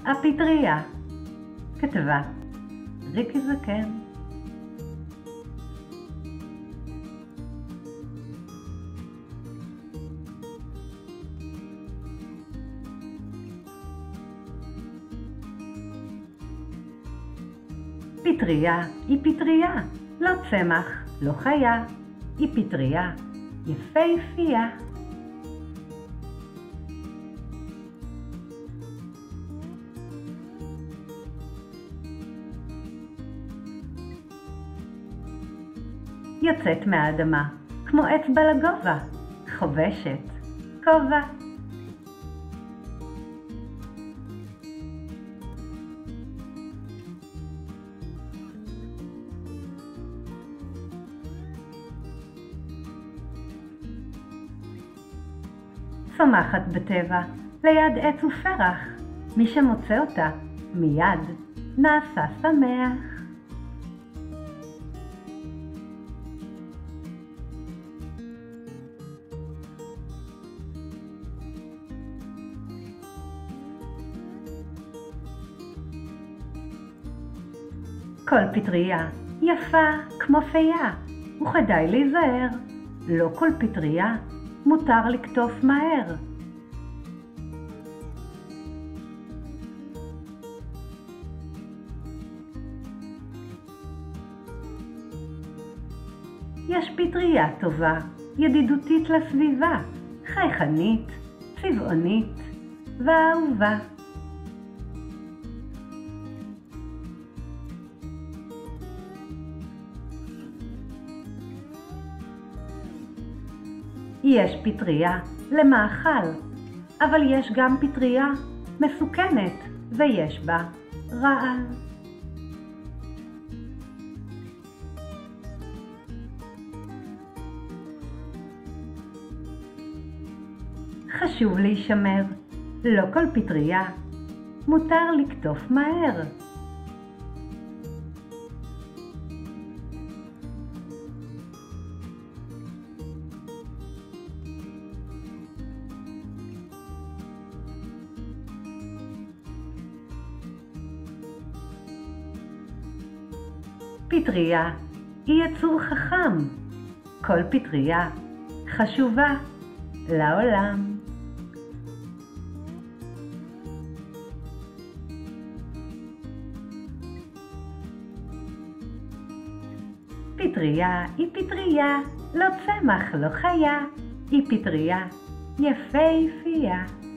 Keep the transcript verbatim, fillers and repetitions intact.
הפטריה. כתבה ריקי זקן. פטריה היא פטריה, לא צמח, לא חיה. היא פטריה יפהפייה. יוצאת מהאדמה, כמו אצבע לגובה, חובשת, כובע. צומחת בטבע, ליד עץ ופרח, מי שמוצא אותה מיד נעשה שמח. כל פטריה יפה כמו פייה, וכדאי להיזהר, לא כל פטריה מותר לקטוף מהר. יש פטריה טובה, ידידותית לסביבה, חייכנית, צבעונית ואהובה. יש פטריה למאכל, אבל יש גם פטריה מסוכנת ויש בה רעל. חשוב להישמר, לא כל פטריה מותר לקטוף מהר. פטריה היא יצור חכם. כל פטריה חשובה לעולם. פטריה היא פטריה, לא צמח, לא חיה. היא פטריה יפהפייה.